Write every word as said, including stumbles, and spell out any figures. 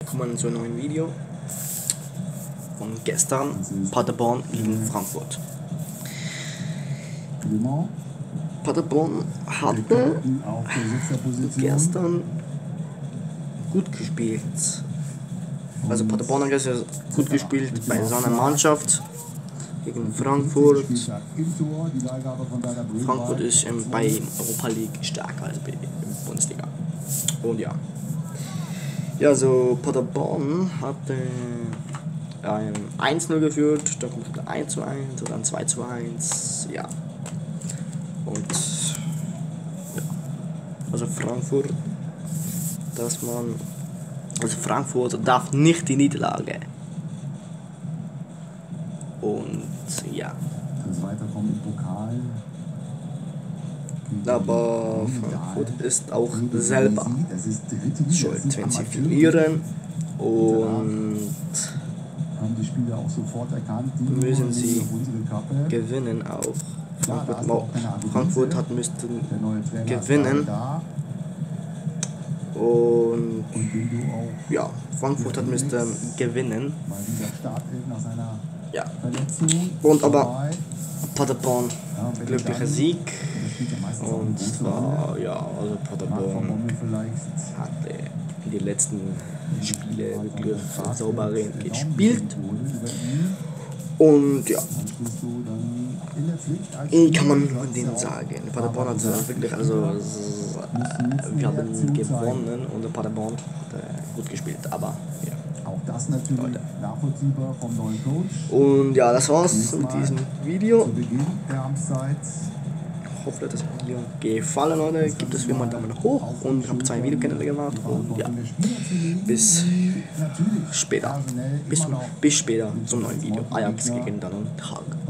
Willkommen zu einem neuen Video von gestern, Paderborn gegen Frankfurt. Paderborn hatte gestern gut gespielt. Also Paderborn hat gestern gut gespielt bei seiner Mannschaft gegen Frankfurt. Frankfurt ist ähm, bei Europa League stärker als bei der Bundesliga. Und ja. Ja, so Paderborn hat äh, ein eins null geführt, dann kommt ein eins zu eins und dann zwei zu eins, ja. Und ja, also Frankfurt, dass man, also Frankfurt darf nicht die Niederlage. Und ja. Das Weiterkommen im Pokal. Aber Frankfurt ist auch selber schuld, wenn sie verlieren, und müssen sie gewinnen auch. Frankfurt, Frankfurt hat müssten gewinnen, und ja, Frankfurt hat müsste gewinnen. Ja. Und aber Paderborn glücklicher Sieg. Und zwar, ja, also Paderborn hatte in den letzten Spielen wirklich sauber gespielt. Und ja, kann man nur denen sagen. Paderborn hat wirklich, also äh, wir haben gewonnen und Paderborn hat äh, gut gespielt, aber ja. Auch das natürlich nachvollziehbar vom neuen Coach. Und ja, das war's mit diesem Video. Zu Beginn der Amtszeit. Ich hoffe, dass das Video gefallen hat. Gibt es wie immer einen Daumen hoch und ich habe zwei Videokanäle gemacht. Und ja, bis später. Bis, bis später zum neuen Video. Ajax gegen Dann und Haag.